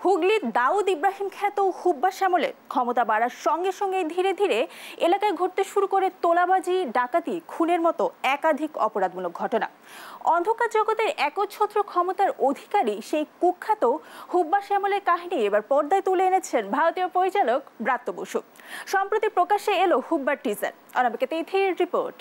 হুগলির দাউদ ইব্রাহিম খ্যাত হুব্বা শ্যামলের ক্ষমতা বাড়ার সঙ্গে সঙ্গে ধীরে ধীরে এলাকায় ঘটতে শুরু করে তোলাবাজি, ডাকাতি, খুনের মতো একাধিক অপরাধমূলক ঘটনা। অন্ধকার জগতের একচ্ছত্র ক্ষমতার অধিকারী সেই কুখ্যাত হুব্বা শ্যামলের কাহিনী এবার পর্দায় তুলে এনেছেন ভারতীয় পরিচালক ব্রাত্য বসু। সম্প্রতি প্রকাশ্যে এলো হুব্বার টিজার। অনামিকা তিথির রিপোর্ট।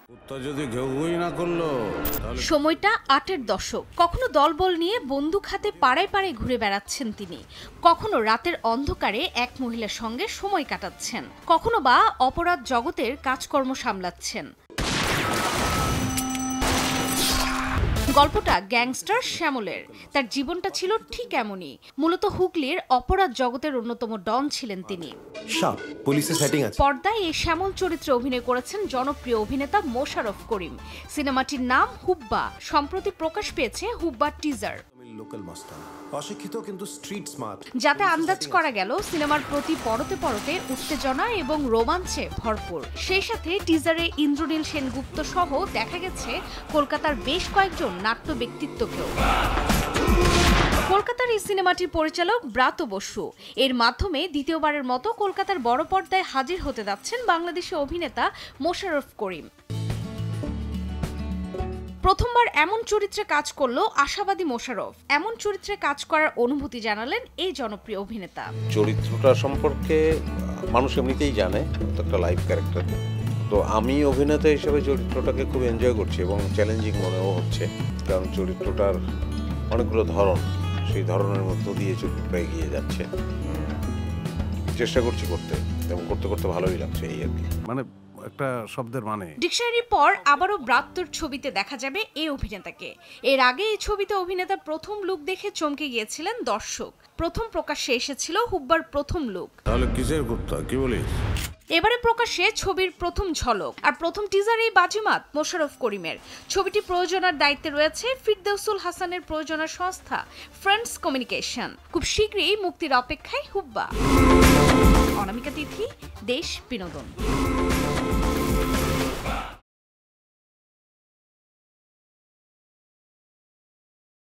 সময়টা ৮-এর দশক। কখনো দলবল নিয়ে বন্দুক হাতে পাড়ায় পাড়ায় ঘুরে বেড়াচ্ছেন তিনি, কখনো রাতের অন্ধকারে এক মহিলার সঙ্গে সময় কাটাচ্ছেন, কখনো বা অপরাধ জগতের কাজকর্ম সামলাচ্ছেন। গল্পটা গ্যাংস্টার শ্যামলের। তার জীবনটা ছিল ঠিক এমনই। মূলত হুগলির অপরাধ জগতের অন্যতম ডন ছিলেন তিনি। পর্দায় এই শ্যামল চরিত্রে অভিনয় করেছেন জনপ্রিয় অভিনেতা মোশাররফ করিম। সিনেমাটির নাম হুব্বা। সম্প্রতি প্রকাশ পেয়েছে হুব্বার টিজার। যাতে আন্দাজ করা গেল সিনেমার প্রতি পরতে পরতে উত্তেজনা এবং রোমাঞ্চে ভরপুর। সেই সাথে টিজারে ইন্দ্রনীল সেনগুপ্ত সহ দেখা গেছে কলকাতার বেশ কয়েকজন নাট্য ব্যক্তিত্বকেও। কলকাতার এই সিনেমাটির পরিচালক ব্রাত্য বসু। এর মাধ্যমে দ্বিতীয়বারের মতো কলকাতার বড় পর্দায় হাজির হতে যাচ্ছেন বাংলাদেশি অভিনেতা মোশাররফ করিম। প্রথমবার এমন চরিত্রে কাজ করলো আশাবাদী মোশাররফ। এমন চরিত্রে কাজ করার অনুভূতি জানালেন এই জনপ্রিয় অভিনেতা। চরিত্রটা সম্পর্কে মানুষ এমনিতেই জানে, একটা লাইভ ক্যারেক্টার। তো আমি অভিনেতা হিসেবে চরিত্রটাকে খুব এনজয় করছি এবং চ্যালেঞ্জিং মনেও হচ্ছে, কারণ চরিত্রটার অনেকগুলো ধরন, সেই ধরনের মধ্য দিয়ে চরিত্রটা এগিয়ে যাচ্ছে। চেষ্টা করছি করতে, এবং করতে করতে ভালোই লাগছে এই আর কি। মানে একটা শব্দের মানে ডিকশনারির পর আবারও ব্রাত্যর ছবিতে দেখা যাবে এই অভিনেতাকে। এর আগে এই ছবিতে অভিনেতার প্রথম লুক দেখে চমকে গিয়েছিলেন দর্শক। প্রথম প্রকাশ্যে এসেছিল হুব্বার প্রথম লুক। তাহলে কিসের কুত্তা, কি বলিস? এবারে প্রকাশ্যে ছবির প্রথম ঝলক। আর প্রথম টিজারেই বাজিমাত মোশাররফ করিমের। ছবিটি প্রযোজনার দায়িত্বে রয়েছে ফিরদৌসুল হাসানের প্রযোজনা সংস্থা ফ্রেন্ডস কমিউনিকেশন। খুব শীঘ্রই মুক্তির অপেক্ষায় হুব্বা। অনামিকা তিথি, দেশ বিনোদন।